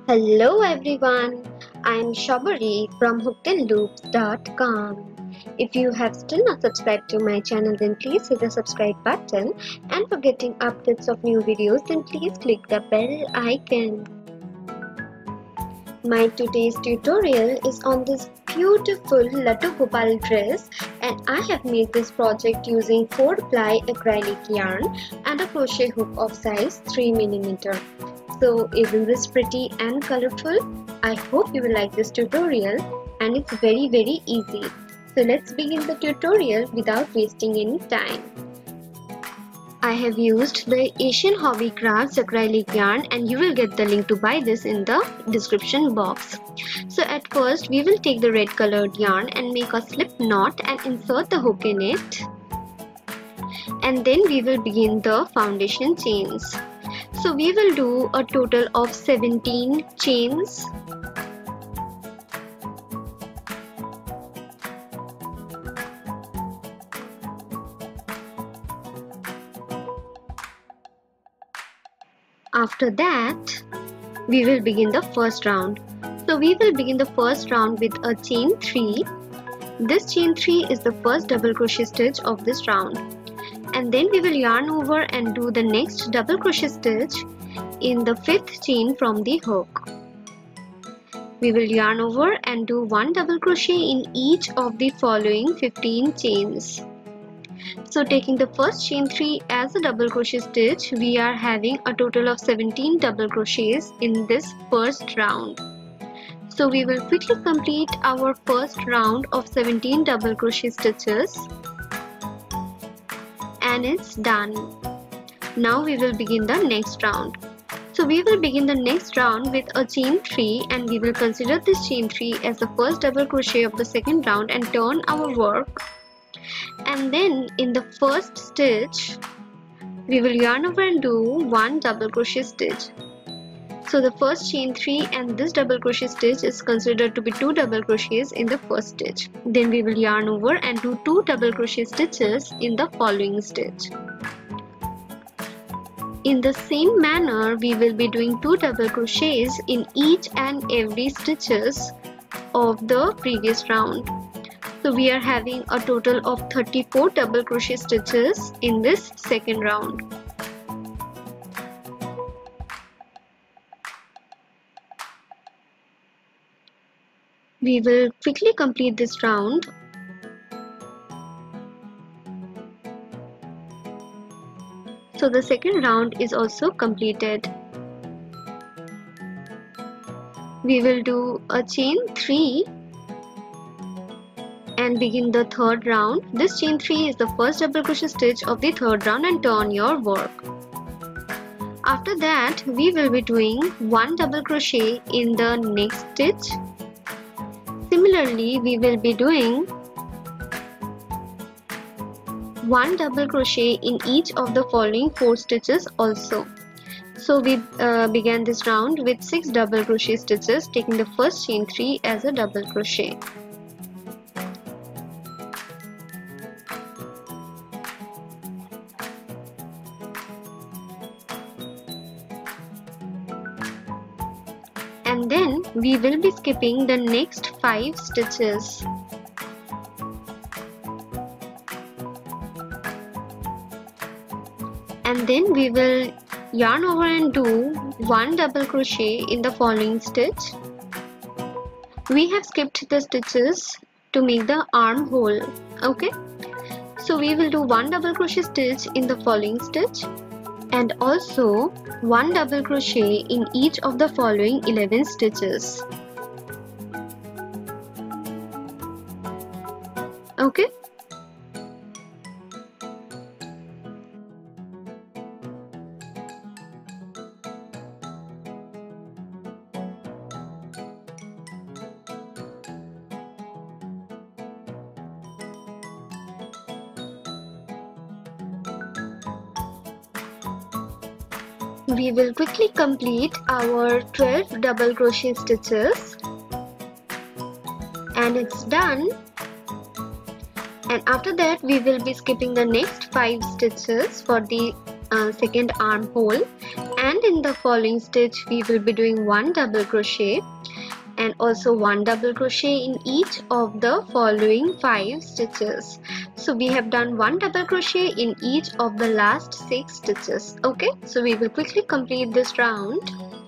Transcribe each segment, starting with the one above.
Hello everyone, I'm Shabari from hookedandloops.com. If you have still not subscribed to my channel, then please hit the subscribe button, and for getting updates of new videos, then please click the bell icon. My today's tutorial is on this beautiful Lattu Gopal dress, and I have made this project using 4-ply acrylic yarn and a crochet hook of size 3mm. So isn't this pretty and colorful? I hope you will like this tutorial, and it's very easy. So let's begin the tutorial without wasting any time. I have used the Asian Hobby Crafts acrylic yarn, and you will get the link to buy this in the description box. So at first we will take the red colored yarn and make a slip knot and insert the hook in it. And then we will begin the foundation chains. So we will do a total of 17 chains. After that, we will begin the first round. So we will begin the first round with a chain 3. This chain 3 is the first double crochet stitch of this round. And then we will yarn over and do the next double crochet stitch in the 5th chain from the hook. We will yarn over and do 1 double crochet in each of the following 15 chains. So taking the first chain 3 as a double crochet stitch, we are having a total of 17 double crochets in this first round. So we will quickly complete our first round of 17 double crochet stitches. And it's done. Now we will begin the next round. So we will begin the next round with a chain 3, and we will consider this chain 3 as the first double crochet of the second round and turn our work. And then in the first stitch, we will yarn over and do 1 double crochet stitch. So the first chain 3 and this double crochet stitch is considered to be 2 double crochets in the first stitch. Then we will yarn over and do 2 double crochet stitches in the following stitch. In the same manner, we will be doing 2 double crochets in each and every stitches of the previous round. So we are having a total of 34 double crochet stitches in this second round. We will quickly complete this round. So the second round is also completed. We will do a chain 3 and begin the third round. This chain 3 is the first double crochet stitch of the third round and turn your work. After that, we will be doing 1 double crochet in the next stitch. Similarly, we will be doing 1 double crochet in each of the following 4 stitches also. So we began this round with 6 double crochet stitches, taking the first chain 3 as a double crochet. And then we will be skipping the next 5 stitches. And then we will yarn over and do 1 double crochet in the following stitch. We have skipped the stitches to make the armhole. Okay, so we will do 1 double crochet stitch in the following stitch, and also 1 double crochet in each of the following 11 stitches. Okay. We will quickly complete our 12 double crochet stitches, and it's done. And after that, we will be skipping the next 5 stitches for the second armhole, and and in the following stitch we will be doing 1 double crochet and also 1 double crochet in each of the following 5 stitches. So we have done 1 double crochet in each of the last 6 stitches. Okay, so we will quickly complete this round.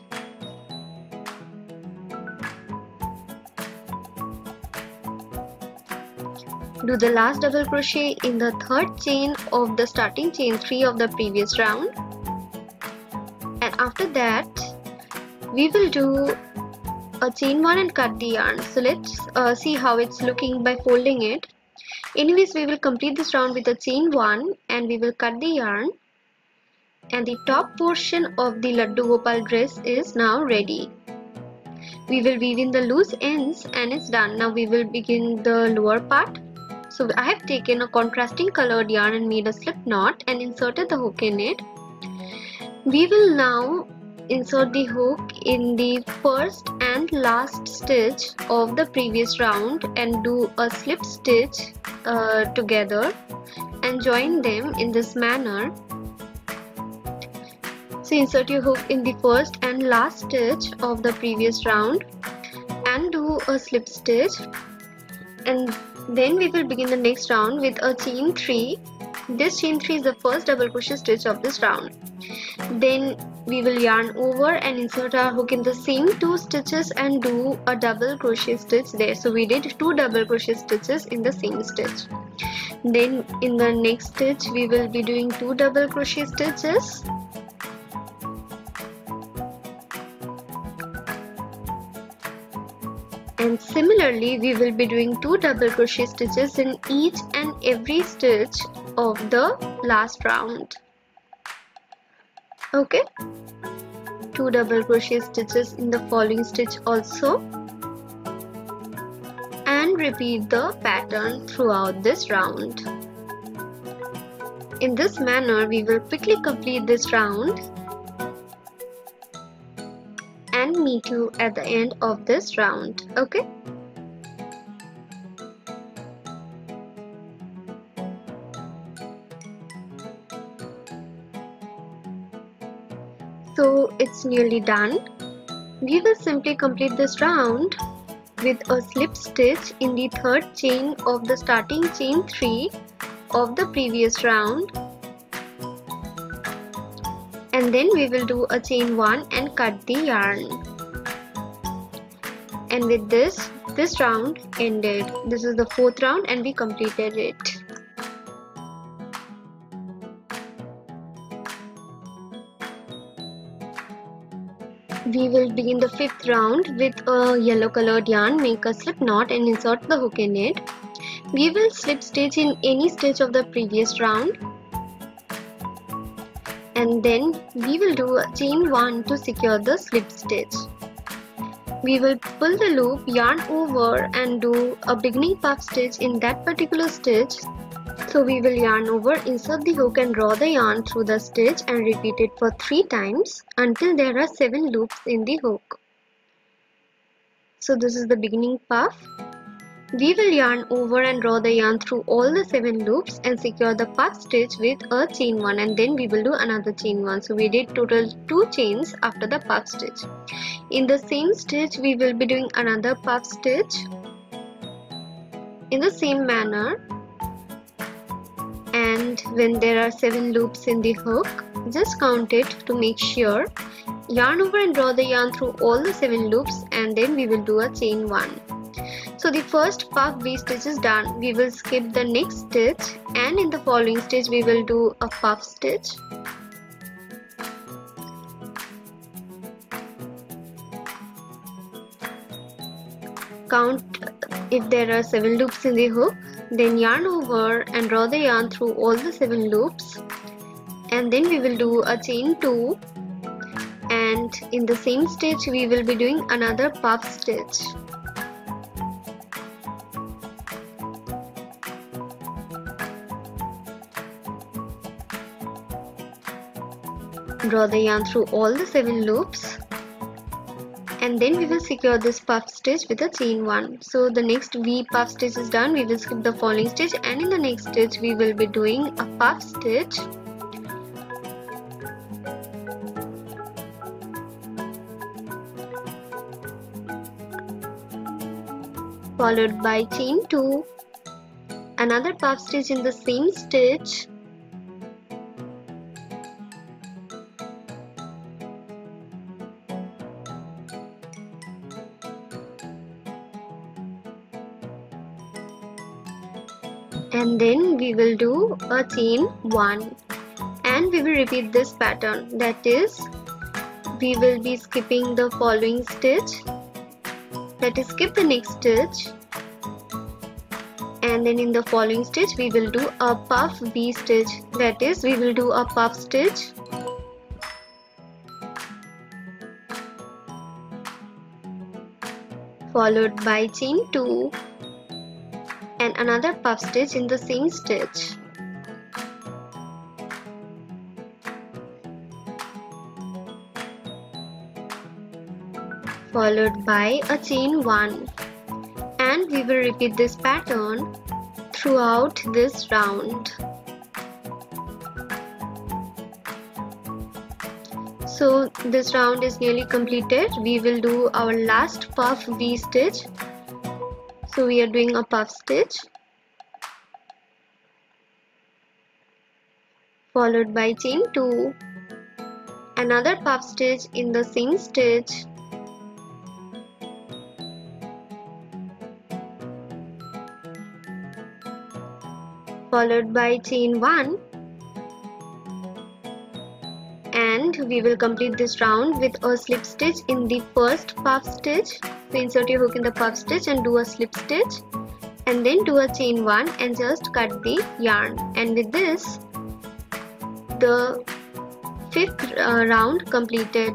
Do the last double crochet in the third chain of the starting chain 3 of the previous round, and after that we will do a chain 1 and cut the yarn. So let's see how it's looking by folding it. Anyways, we will complete this round with a chain 1 and we will cut the yarn, and the top portion of the Laddu Gopal dress is now ready. We will weave in the loose ends and it's done. Now we will begin the lower part. So I have taken a contrasting colored yarn and made a slip knot and inserted the hook in it. We will now insert the hook in the first and last stitch of the previous round and do a slip stitch together and join them in this manner. So insert your hook in the first and last stitch of the previous round and do a slip stitch, and then we will begin the next round with a chain 3. This chain 3 is the first double crochet stitch of this round. Then we will yarn over and insert our hook in the same 2 stitches and do a double crochet stitch there. So we did 2 double crochet stitches in the same stitch. Then in the next stitch we will be doing 2 double crochet stitches. And similarly we will be doing 2 double crochet stitches in each and every stitch of the last round. Okay, 2 double crochet stitches in the following stitch also, and repeat the pattern throughout this round. In this manner we will quickly complete this round and meet you at the end of this round. Okay, so it's nearly done. We will simply complete this round with a slip stitch in the third chain of the starting chain 3 of the previous round, and then we will do a chain 1 and cut the yarn. And with this round ended. This is the 4th round and we completed it. We will begin the 5th round with a yellow colored yarn. Make a slip knot and insert the hook in it. We will slip stitch in any stitch of the previous round, and then we will do a chain 1 to secure the slip stitch. We will pull the loop, yarn over and do a beginning puff stitch in that particular stitch. So we will yarn over, insert the hook and draw the yarn through the stitch and repeat it for 3 times until there are 7 loops in the hook. So this is the beginning puff. We will yarn over and draw the yarn through all the 7 loops and secure the puff stitch with a chain 1, and then we will do another chain 1. So we did total 2 chains after the puff stitch. In the same stitch we will be doing another puff stitch in the same manner, and when there are 7 loops in the hook, just count it to make sure. Yarn over and draw the yarn through all the 7 loops, and then we will do a chain 1. So the first puff V stitch is done. We will skip the next stitch, and in the following stitch we will do a puff stitch. Count if there are 7 loops in the hook, then yarn over and draw the yarn through all the 7 loops, and then we will do a chain 2, and in the same stitch we will be doing another puff stitch. Draw the yarn through all the 7 loops, and then we will secure this puff stitch with a chain 1. So the next V puff stitch is done. We will skip the following stitch, and in the next stitch we will be doing a puff stitch, followed by chain 2, another puff stitch in the same stitch, and then we will do a chain 1, and we will repeat this pattern. That is, we will be skipping the following stitch, that is, skip the next stitch, and then in the following stitch we will do a puff V stitch, that is, we will do a puff stitch, followed by chain 2 and another puff stitch in the same stitch. Followed by a chain 1, and we will repeat this pattern throughout this round. So this round is nearly completed. We will do our last puff V stitch. So we are doing a puff stitch, followed by chain 2, another puff stitch in the same stitch, followed by chain 1, and we will complete this round with a slip stitch in the first puff stitch. So insert your hook in the puff stitch and do a slip stitch, and then do a chain 1 and just cut the yarn. And with this, the fifth round completed.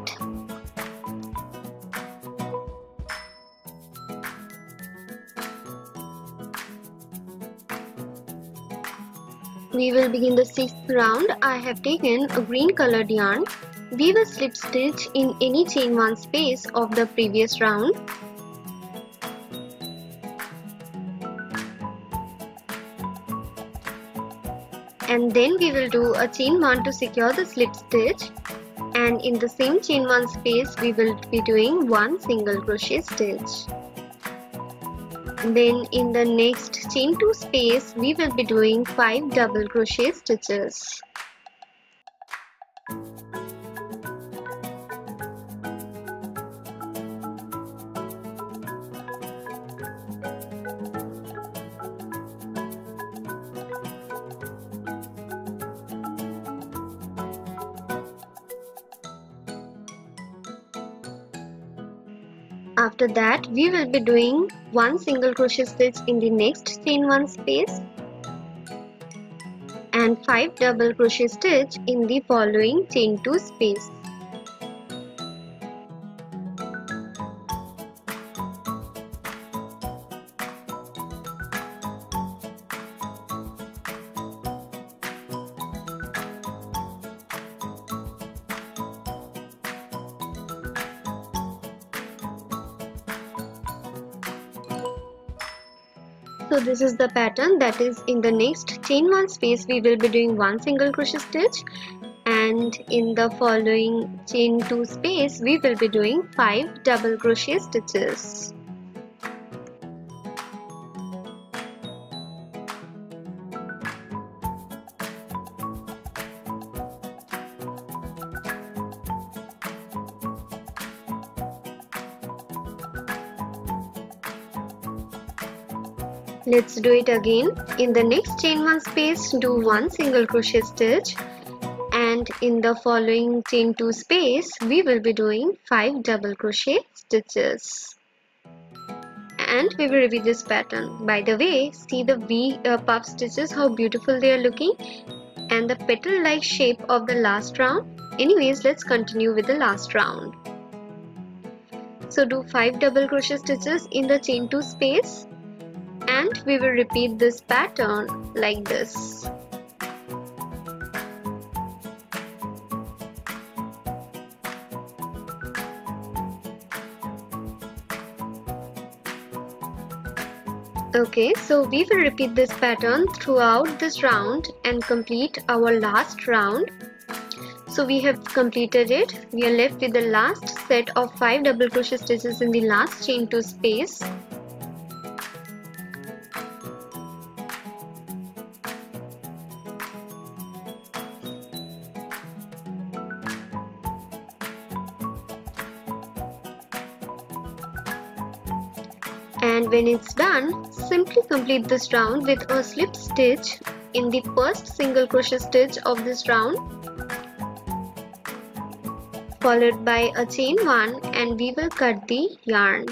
We will begin the sixth round. I have taken a green colored yarn. Weave a slip stitch in any chain 1 space of the previous round. And then we will do a chain 1 to secure the slip stitch, and in the same chain 1 space we will be doing 1 single crochet stitch. Then in the next chain 2 space we will be doing 5 double crochet stitches. After that, we will be doing 1 single crochet stitch in the next chain 1 space and 5 double crochet stitch in the following chain 2 space. So this is the pattern, that is, in the next chain 1 space we will be doing 1 single crochet stitch, and in the following chain 2 space we will be doing 5 double crochet stitches. Let's do it again. In the next chain 1 space, do 1 single crochet stitch, and in the following chain 2 space we will be doing 5 double crochet stitches, and we will repeat this pattern. By the way, see the V puff stitches, how beautiful they are looking, and the petal like shape of the last round. Anyways, let's continue with the last round. So do 5 double crochet stitches in the chain 2 space, and we will repeat this pattern like this. Okay, so we will repeat this pattern throughout this round and complete our last round. So we have completed it. We are left with the last set of 5 double crochet stitches in the last chain 2 space. And when it's done, simply complete this round with a slip stitch in the first single crochet stitch of this round, followed by a chain 1, and we will cut the yarn.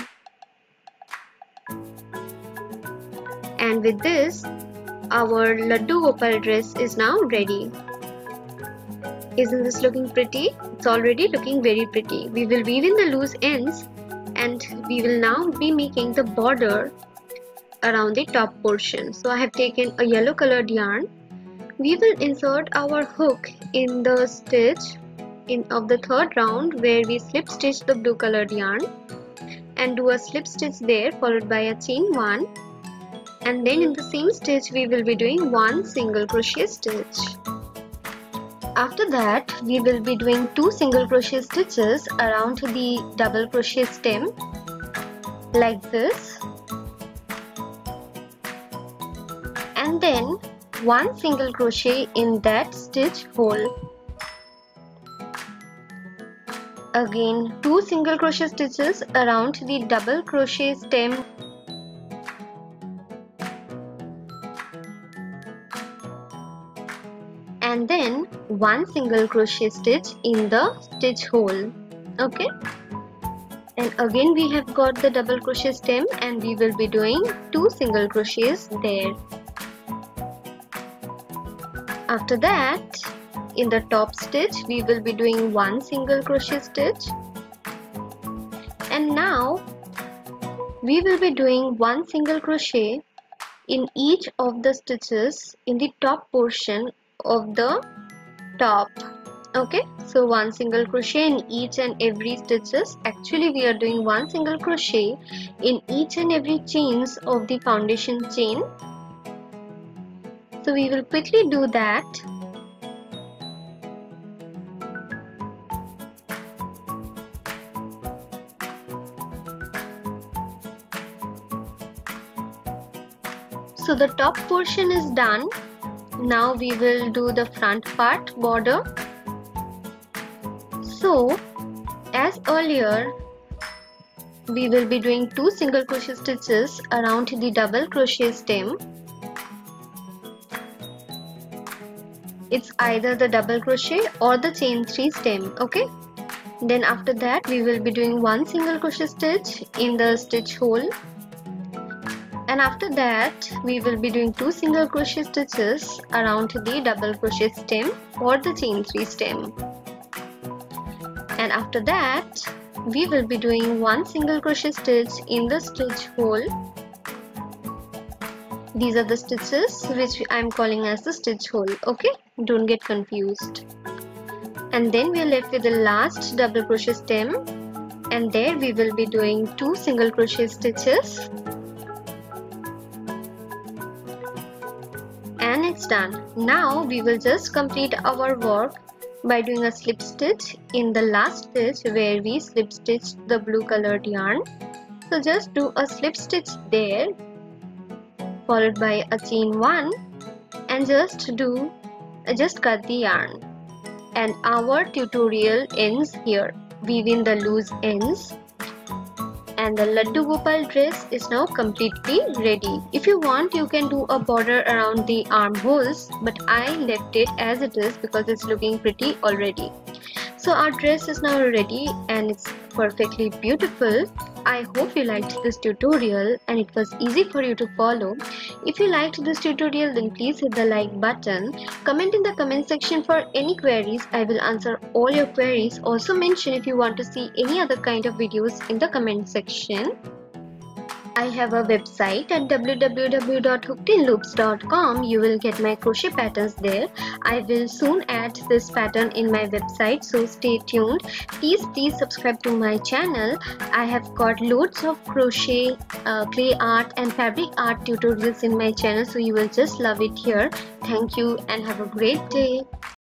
And with this, our Laddu Gopal dress is now ready. Isn't this looking pretty? It's already looking very pretty. We will weave in the loose ends, and we will now be making the border around the top portion. So I have taken a yellow colored yarn. We will insert our hook in the stitch of the third round where we slip stitch the blue colored yarn, and do a slip stitch there, followed by a chain 1, and then in the same stitch we will be doing one single crochet stitch. After that, we will be doing 2 single crochet stitches around the double crochet stem like this, and then 1 single crochet in that stitch hole. Again 2 single crochet stitches around the double crochet stem, and then 1 single crochet stitch in the stitch hole. Okay, and again we have got the double crochet stem, and we will be doing 2 single crochets there. After that, in the top stitch we will be doing 1 single crochet stitch, and now we will be doing 1 single crochet in each of the stitches in the top portion of the top. Okay, so 1 single crochet in each and every stitches. Actually we are doing 1 single crochet in each and every chains of the foundation chain. So we will quickly do that. So the top portion is done. Now we will do the front part border. So as earlier, we will be doing 2 single crochet stitches around the double crochet stem. It's either the double crochet or the chain 3 stem. Okay, then after that we will be doing 1 single crochet stitch in the stitch hole, and after that we will be doing 2 single crochet stitches around the double crochet stem or the chain 3 stem, and after that we will be doing 1 single crochet stitch in the stitch hole. These are the stitches which I am calling as the stitch hole. Okay, don't get confused. And then we are left with the last double crochet stem, and there we will be doing 2 single crochet stitches, and it's done. Now we will just complete our work by doing a slip stitch in the last stitch where we slip stitched the blue colored yarn. So just do a slip stitch there, followed by a chain 1, and just cut the yarn, and our tutorial ends here. Weave in the loose ends, and the Laddu Gopal dress is now completely ready. If you want, you can do a border around the armholes, but I left it as it is because it's looking pretty already. So our dress is now ready and it's perfectly beautiful. I hope you liked this tutorial and it was easy for you to follow. If you liked this tutorial, then please hit the like button. Comment in the comment section for any queries. I will answer all your queries. Also mention if you want to see any other kind of videos in the comment section. I have a website at www.hookedinloops.com. You will get my crochet patterns there. I will soon add this pattern in my website, so stay tuned. Please subscribe to my channel. I have got loads of crochet, clay art and fabric art tutorials in my channel, so you will just love it here. Thank you and have a great day.